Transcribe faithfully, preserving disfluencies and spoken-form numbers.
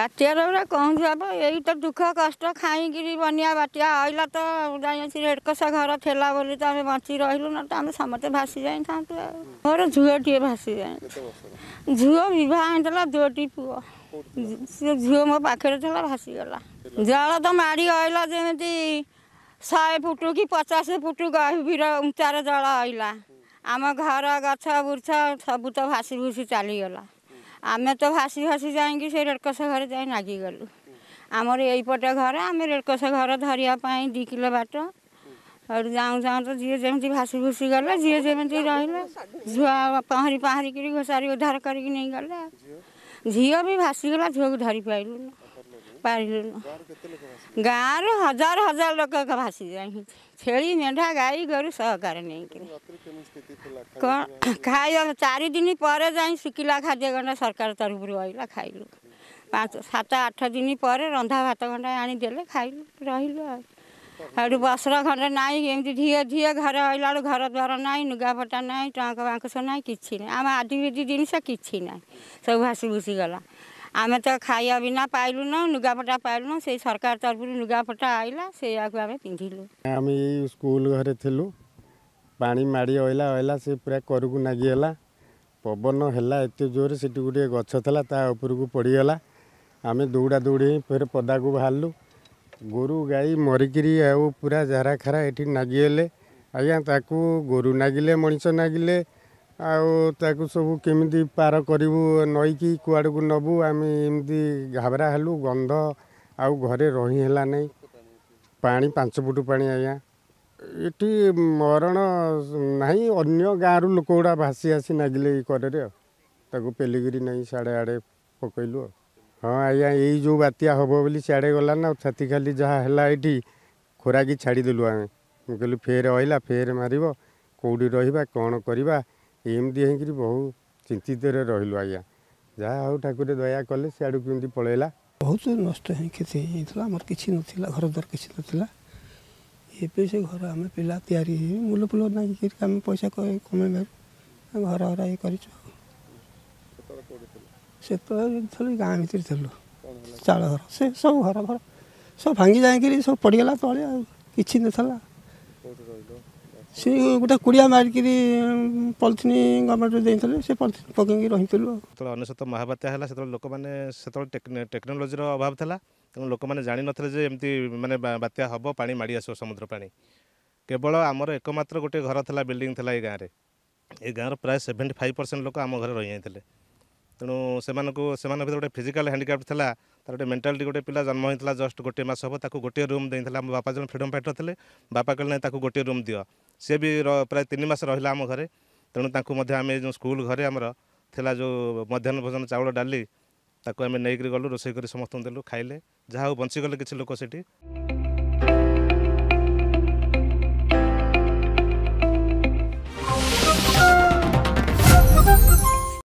बात्या कौन जाब यही तो दुख कष्ट खाई बनिया बात्या आइला तो रेडकस घर थेला बोली तो आम बची रही ना तो आम समस्ते भासी जाई था मोर झुए भासी जाए झुओ बहा दुटी पुओ सी झुओ मो पाखे था भासीगला जल तो माड़ी आइला जमी शहे फुट कि पचास फुट गभीर उचार जल आइला आम घर गछ बुर्छ सब तो भासी भूसी चलीगला आम तो भासी भासी जाइए से रेडकस घर जाए नागी गलु आमर यहीपटे घर आम रेडकस घर धरियापाई दी किलो बाट और जाऊँ जाऊँ तो जी जमी भासी भूसी गले जी जमी रहा झुआ पहरी पहरिक घोषारी उद्धार करके नहीं गले झील भी भासीगला झुआ को धरी पाइलु पारिलु गाँव हजार हजार लोक भासी जाए छेली मेढ़ा गाई गोरु सहकार नहीं खाई चार दिन पर जाए शुखिला खाद्य गंडा सरकार तरफ आइला खाइलु पाँच सात आठ दिन पर रंधा भात गंडा आनीदे खाइलु रही आठ बसर खंडे नाई एमती धीए धीए घर आइला घर द्वार नाई नुगापटा नाई टंक बांकस नाई कि ना आम आदिवासी जिनस कि ना सब भासी भूसी गला आम तो खाया बिना पाइलु न नुगापटा पाइलु से सरकार तरफ नुगापटा आइला से आम पिंधिलु आम स्कूल घरे थिलु पानी माड़ी आइला आइला से पूरा करकु नागिगला पवन है एत जोर से गोटे गछ था ता उपरकू पड़गला आम दौड़ा दौड़ी फिर पदा को बाहरलु गोरु गाई मरिकी आउ पूरा झारा खारा ये नागिगले आज्ञा ताकू गोरु नागिले मनीष नागिले आउ सब केमी पार करूँ नईकी कुआड़ को नबू आम एमती घाबरा हेलु गंध आउ घरे रही है नहीं पानी पांच फुट पानी आज्ञा ये मरण नहीं अन्य गाँव लोक गुड़ा भासी आसी नागिले करे पेलिकी नहीं साढ़े आड़े पकईलु हाँ आज्ञा यही जो बात्या हम बोली सियाड़े गला ना छाती खाली जहाँ है ये खोराकी छाड़देलु आम कहलु फेर आइला फेर मार कौटी रहा कौन करवा एमती होकर बहुत चिंतित रही आज्ञा जहाँ हूँ ठाकुर दया कले सियाड़ केमती पलैला बहुत नष्ट है क्षति होता आम कि ना घर द्वार कि ना ये से घर आम पिला तैयारी मूल फूल ना आम पैसा कमे घर हरा ये कर गाँ भितर थलु चाल घर से सब घर घर सब भांगी जाए सब पड़गला तले कि ना से गोटे कुड़िया मारिक पलिथिन गवर्नमेंट देते से पलिथिन पकईक रही जो अनेशत महाबात्या है से लोक मैंने टेक्नोलोजी अभाव था तेणु लोक मैंने जान ना एमती माने बात्या हम पा माड़ी आस समुद्र पा केवल आमर एकमात्र गोटे घर था बिल्डिंग था ये गाँव में ये गाँव प्राय सेवेन्टी फाइव परसेंट लोक आम घर रही जाते तेणु से गोटे फिजिकाल हैंडिक्राफ्ट था तार गोटे मेंटालिटी गोटे पिला जन्म होता जस्ट गोटे मस हम ताको गोटे रूम देता आम बापा जो फ्रीडम फाइटर थे बापा कहले ताको गोटे रूम दियो सी भी प्राय तीन मास रहा आम घरे तेणु ताकू आम जो स्कूल घरे आमर थिला जो मध्याह्न भोजन चाउल डाली ताको आम नहीं गलु रोषे कर समस्त देलु खाइले जहाँ बंचीगले किसी लोक सेठी।